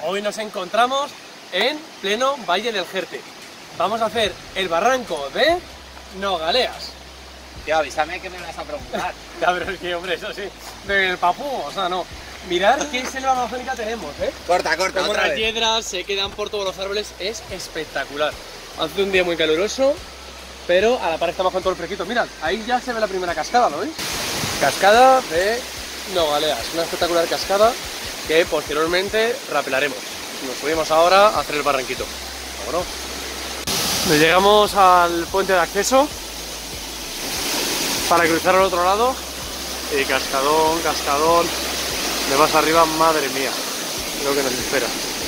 Hoy nos encontramos en pleno Valle del Jerte. Vamos a hacer el barranco de Nogaleas. Tío, avísame que me vas a preguntar. Ya, pero es que, hombre, eso sí, del Papú, o sea, no. Mirad qué selva amazónica tenemos, ¿eh? Corta, Como otra las vez. hiedras se quedan por todos los árboles, es espectacular. Hace un día muy caluroso, pero a la par estamos con todo el fresquito. Mirad, ahí ya se ve la primera cascada, ¿lo veis? Cascada de Nogaleas, una espectacular cascada que posteriormente rapelaremos. Nos subimos ahora a hacer el barranquito. Vámonos. Llegamos al puente de acceso para cruzar al otro lado y cascadón, cascadón, de más arriba, madre mía, lo que nos espera.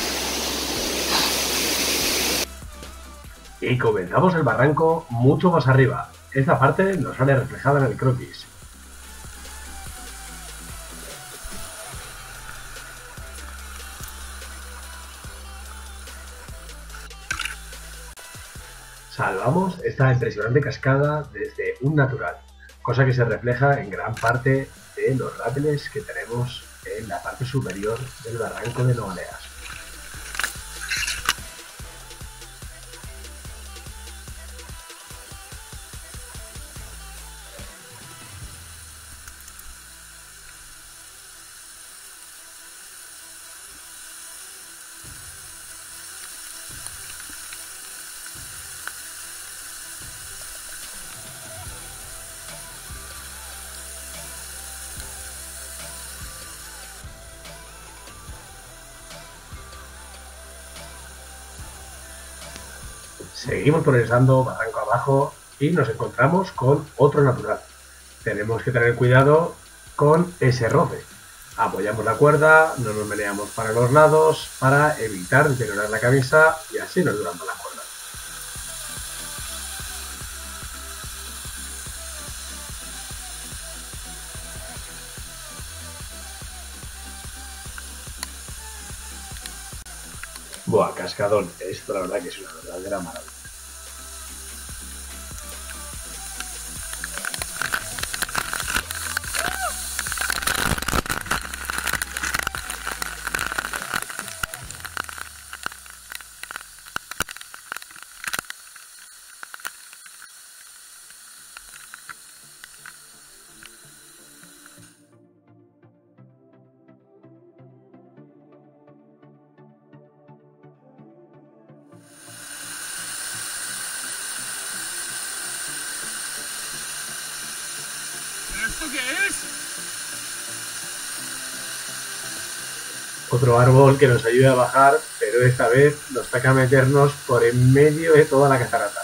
Y comenzamos el barranco mucho más arriba. Esta parte nos sale reflejada en el croquis. Salvamos esta impresionante cascada desde un natural, cosa que se refleja en gran parte de los rápeles que tenemos en la parte superior del barranco de Nogaleas. Seguimos progresando barranco abajo y nos encontramos con otro natural. Tenemos que tener cuidado con ese roce. Apoyamos la cuerda, no nos meneamos para los lados para evitar deteriorar la camisa y así nos dura más la cuerda. Buah, cascadón, esto la verdad que es una verdadera maravilla. ¿Esto qué es? Otro árbol que nos ayuda a bajar, pero esta vez nos toca meternos por en medio de toda la catarata.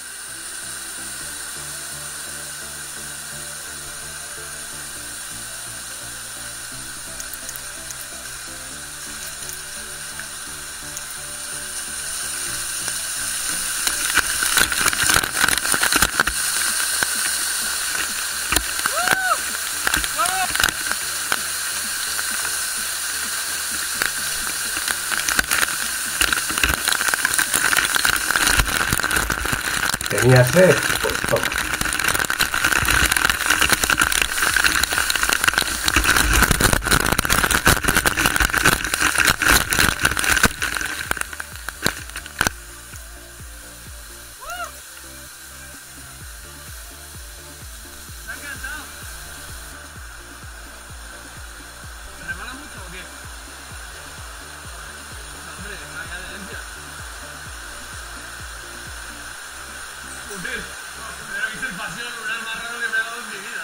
¿Tenía sed? Pues toma. ¿Te ha encantado? ¿Me remala mucho o qué? No, hombre, vaya adherencia. Joder, pero es el paseo lunar más raro que me ha dado en mi vida.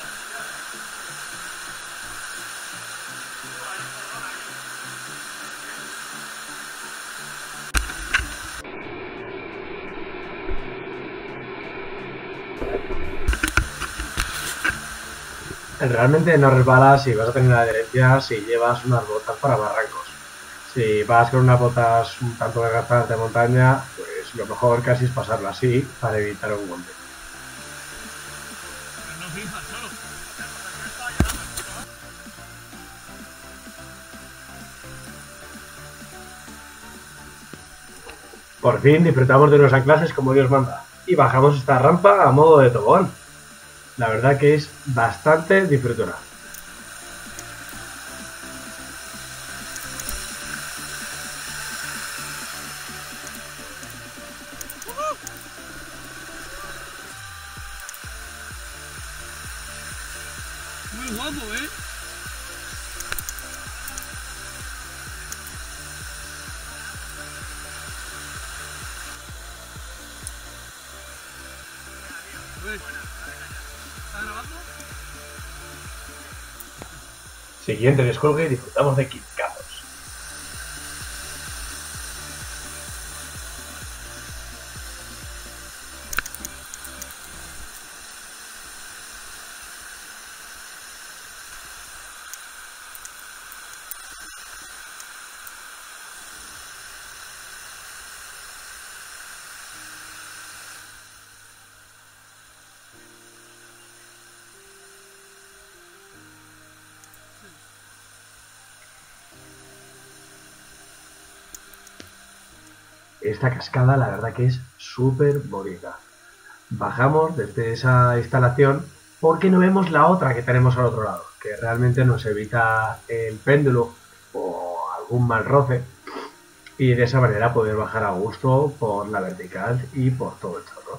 Realmente no resbalas y vas a tener adherencia si llevas unas botas para barrancos. Si vas con unas botas un tanto desgastadas de montaña, pues lo mejor casi es pasarlo así para evitar un golpe. Pero no flipas solo. Por fin disfrutamos de unos anclajes como Dios manda y bajamos esta rampa a modo de tobogán. La verdad que es bastante disfrutona. Muy guapo, ¿eh? ¿Está grabando? Siguiente descolgue y disfrutamos de kickazos. Esta cascada la verdad que es súper bonita. Bajamos desde esa instalación porque no vemos la otra que tenemos al otro lado, que realmente nos evita el péndulo o algún mal roce y de esa manera poder bajar a gusto por la vertical y por todo el chorro.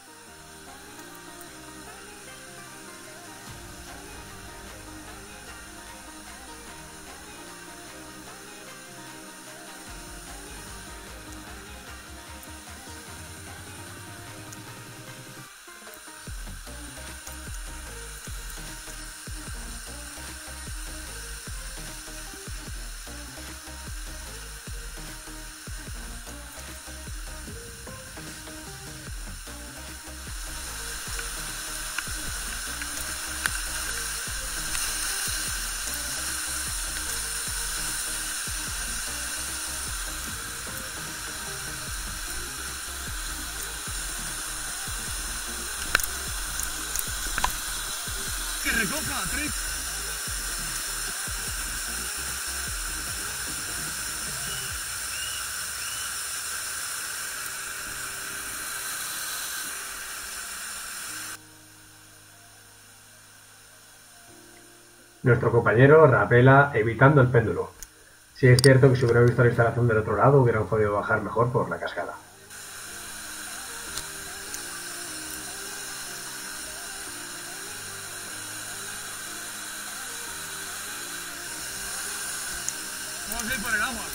¡Que recoja, Trix! Nuestro compañero rapela evitando el péndulo. Sí es cierto que si hubiera visto la instalación del otro lado hubieran podido bajar mejor por la cascada. Vamos a ir por el agua.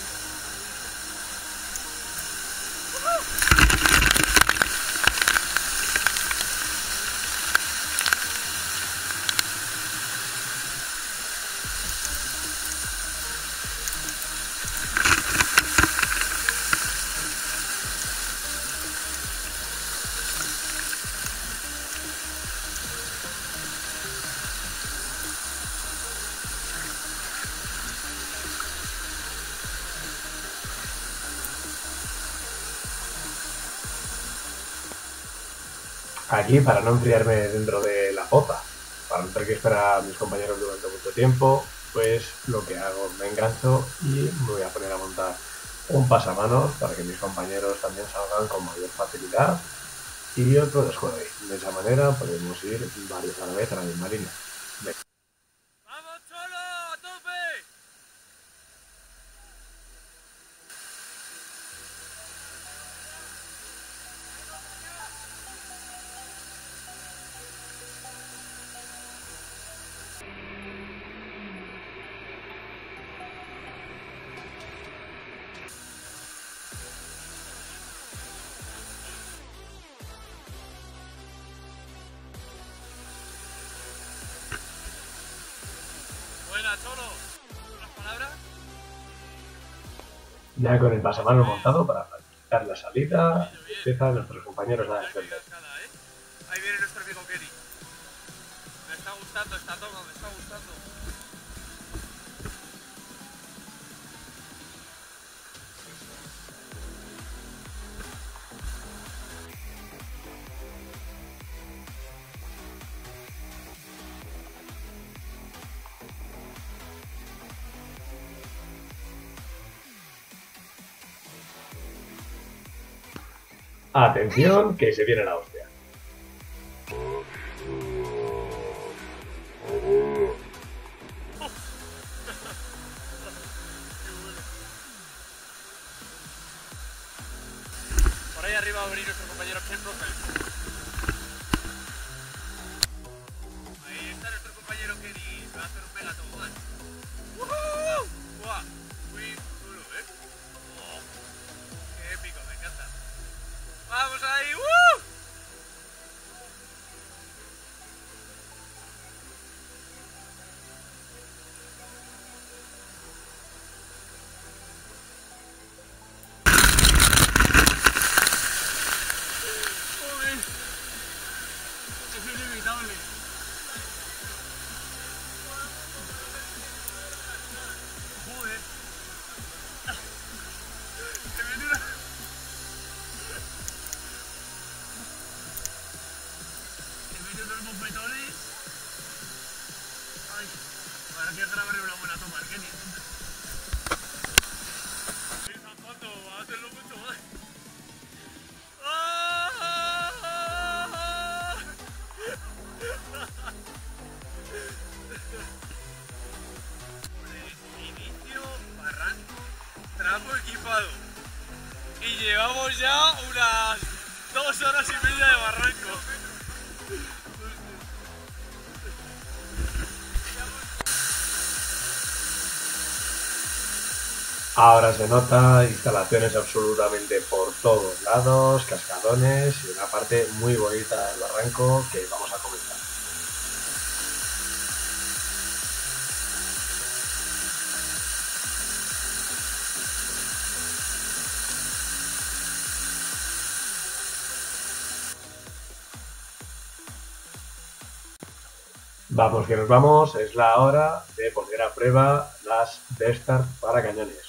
Aquí, para no enfriarme dentro de la poza, para no tener que esperar a mis compañeros durante mucho tiempo, pues lo que hago, me engancho y me voy a poner a montar un pasamanos para que mis compañeros también salgan con mayor facilidad y otro descuelgue. De esa manera podemos ir varios a la vez a la misma línea. ¡Vamos, Cholo! ¡A tope! Buena, Cholo. ¿Unas palabras? Ya con el pasamanos montado para facilitar la salida, empiezan nuestros compañeros a descender. Ahí viene nuestro amigo Kenny. Me está gustando esta toma, me está gustando. Atención, que se viene la hostia. Por ahí arriba va a venir nuestro compañero Ken Russell. Ahí está nuestro compañero inolvidable. Joder. Se viene una... Se viene unos bofetones. Ay, ahora que grabaré una buena toma, Kenny. Esa foto va a hacerlo mucho más. Inicio, barranco, tramo equipado. Y llevamos ya unas 2 horas y media de barranco. Ahora se nota instalaciones absolutamente por todos lados, cascadones y una parte muy bonita del barranco que vamos a comenzar. Vamos que nos vamos, es la hora de poner a prueba las Bestart para cañones.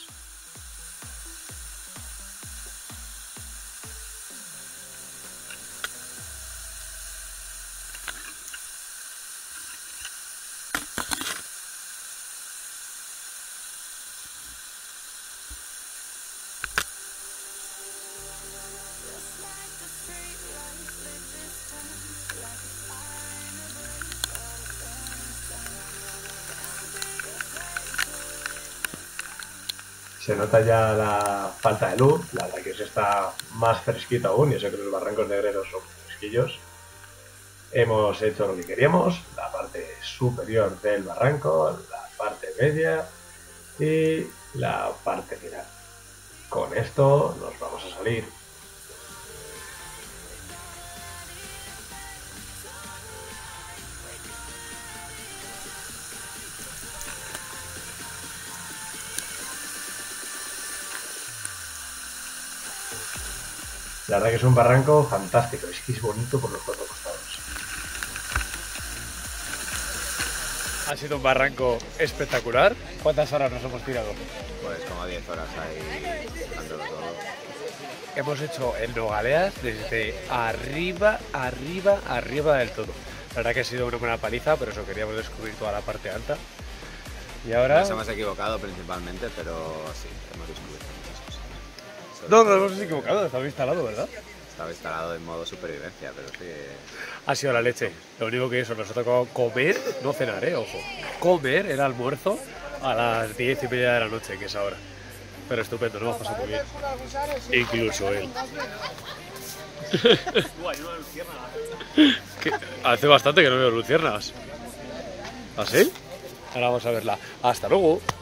Se nota ya la falta de luz, la verdad que se está más fresquito aún, y eso que los barrancos negreros son fresquillos. Hemos hecho lo que queríamos, la parte superior del barranco, la parte media y la parte final. Con esto nos vamos a salir. La verdad que es un barranco fantástico, es que es bonito por los 4 costados. Ha sido un barranco espectacular. ¿Cuántas horas nos hemos tirado? Pues como 10 horas ahí dándolo todo. Hemos hecho el Nogaleas desde arriba del todo. La verdad que ha sido una buena paliza, pero eso, queríamos descubrir toda la parte alta. Y ahora... Nos hemos equivocado principalmente, pero sí, hemos descubierto muchas cosas. No nos hemos equivocado, estaba instalado, ¿verdad? Estaba instalado en modo supervivencia, pero sí... Ha sido la leche. Lo único que eso, nos ha tocado comer, no cenar, ojo. Comer el almuerzo a las 10:30 de la noche, que es ahora. Pero estupendo, nos hemos pasado muy bien. Incluso él. Hace bastante que no veo luciérnagas. ¿Ah, sí? Ahora vamos a verla. Hasta luego.